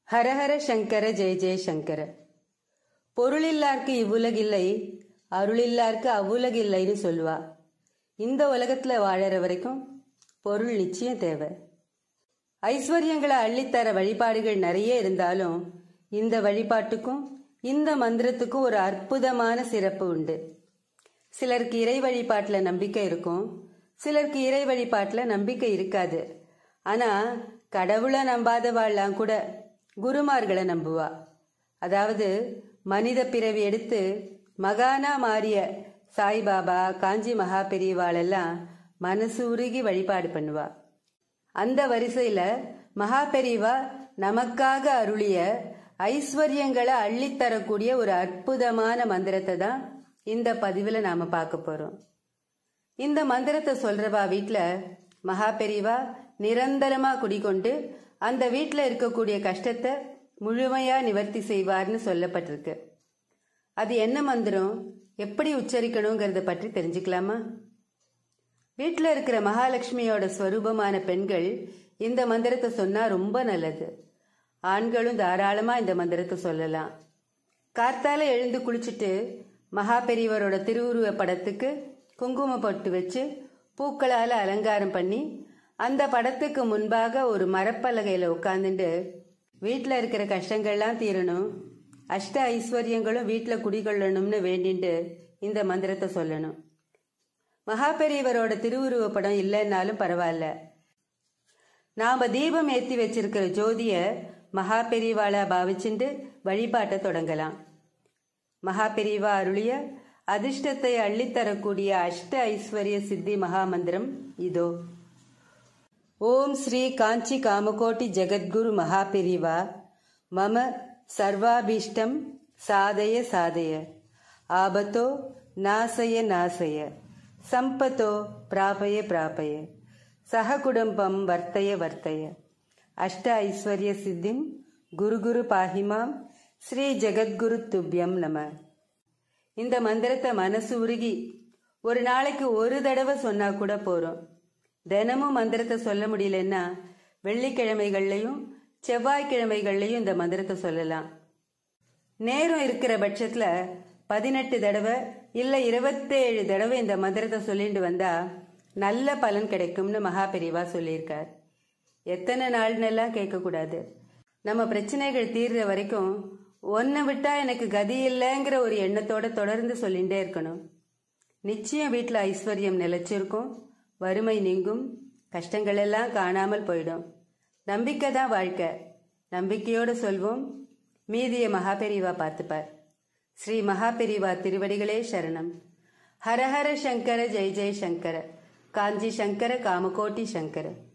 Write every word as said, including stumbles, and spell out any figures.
ஹரஹர சங்கர ஜெய ஜெய சங்கர. பொருளில்லார்க்கு இவ்வுலகில்லை, அருளில்லார்க்கு அவ்வுலகில்லைன்னு சொல்லுவா. இந்த உலகத்துல வாழற வரைக்கும் பொருள் நிச்சயம் தேவை. ஐஸ்வர்யங்களை அள்ளித்தர வழிபாடுகள் நிறைய இருந்தாலும் இந்த வழிபாட்டுக்கும் இந்த மந்திரத்துக்கும் ஒரு அற்புதமான சிறப்பு உண்டு. சிலருக்கு இறை வழிபாட்டுல நம்பிக்கை இருக்கும், சிலருக்கு இறை வழிபாட்டுல நம்பிக்கை இருக்காது. ஆனா கடவுளை நம்பாதவாள்லாம் கூட குருமார்களை நம்புவா. அதாவது மனித பிறவி எடுத்து மகானா மாறிய சாய்பாபா, காஞ்சி மகா பெரியவாளெல்லாம் மனசு உருகி வழிபாடு பண்ணுவா. அந்த வரிசையில மகா பெரியவா நமக்காக அருளிய ஐஸ்வர்யங்களை அள்ளித்தரக்கூடிய ஒரு அற்புதமான மந்திரத்தை தான் இந்த பதிவுல நாம பார்க்க போறோம். இந்த மந்திரத்தை சொல்றவா வீட்டுல மகா பெரியவா நிரந்தரமா குடிக்கொண்டு அந்த வீட்டுல இருக்கக்கூடிய கஷ்டத்தை முழுமையா நிவர்த்தி செய்வார்னு சொல்லப்பட்டிருக்கு. அது என்ன மந்திரம், எப்படி உச்சரிக்கணுங்கிறத பற்றி தெரிஞ்சுக்கலாமா? வீட்டுல இருக்கிற மகாலட்சுமியோட ஸ்வரூபமான பெண்கள் இந்த மந்திரத்தை சொன்னா ரொம்ப நல்லது. ஆண்களும் தாராளமா இந்த மந்திரத்தை சொல்லலாம். கார்த்தால எழுந்து குளிச்சுட்டு மகா பெரியவரோட திருவுருவ படத்துக்கு குங்கும பொட்டு வச்சு பூக்களால அலங்காரம் பண்ணி அந்த படத்துக்கு முன்பாக ஒரு மரப்பலகையில உட்கார்ந்துட்டு வீட்டுல இருக்கிற கஷ்டங்கள்லாம் தீரணும், அஷ்ட ஐஸ்வர்யங்களும் வீட்டுல குடிகொள்ளணும்னு வேண்டிட்டு இந்த மந்திரத்தை சொல்லணும். மகா பெரியவரோட திருவுருவ படம் இல்லைன்னாலும் பரவாயில்ல, நாம தீபம் ஏத்தி வச்சிருக்கிற ஜோதிய மகா பெரியவாளா பாவிச்சுட்டு வழிபாட்டை தொடங்கலாம். மகா பெரியவா அருளிய அதிர்ஷ்டத்தை அள்ளித்தரக்கூடிய அஷ்ட ஐஸ்வர்ய சித்தி மகா மந்திரம் இதோ. ஓம் ஸ்ரீ காஞ்சி காமகோட்டி ஜெகத்குரு மகா பெரியவா மம சர்வாபீஷ்டம் சாதய சாதய, ஆபத்தோ நாசய நாசய, சம்பத்தோ பிராபய பிராபய, சக குடும்பம் வர்த்தய வர்த்தய, அஷ்ட ஐஸ்வர்ய சித்திம் குரு குரு பாஹிமாம் ஸ்ரீ ஜெகத்குரு துப்யம் நம. இந்த மந்திரத்தை மனசு உருகி ஒரு நாளைக்கு ஒரு தடவை சொன்னா கூட போறோம். தினமும் மந்திரத்தை சொல்ல முடியலன்னா வெள்ளிக்கிழமைகள்லையும் செவ்வாய்க்கிழமைகள்லையும் இந்த மந்திரத்தை சொல்லலாம். நேரம் இருக்கிற பட்சத்துல பதினெட்டு தடவை இல்ல இருபத்தேழு தடவை இந்த மந்திரத்தை சொல்லிட்டு வந்தா நல்ல பலன் கிடைக்கும்னு மகா பெரியவா சொல்லியிருக்கார். எத்தனை நாள்னெல்லாம் கேட்கக்கூடாது. நம்ம பிரச்சனைகள் தீர்ற வரைக்கும் ஒன்னை விட்டா எனக்கு கதி இல்லைங்கிற ஒரு எண்ணத்தோட தொடர்ந்து சொல்லிகிட்டே இருக்கணும். நிச்சயம் வீட்டில் ஐஸ்வர்யம் நிலைச்சிருக்கும், வறுமை நீங்கும், கஷ்டங்கள் எல்லாம் காணாமல் போயிடும். நம்பிக்கை தான் வாழ்க்கை. நம்பிக்கையோடு சொல்வோம், மீதிய மகா பெரியவா பார்த்துப்பார். ஸ்ரீ மகா பெரியவா திருவடிகளே சரணம். ஹரஹர சங்கர ஜெய ஜெய சங்கர, காஞ்சி சங்கர காமகோட்டி சங்கர.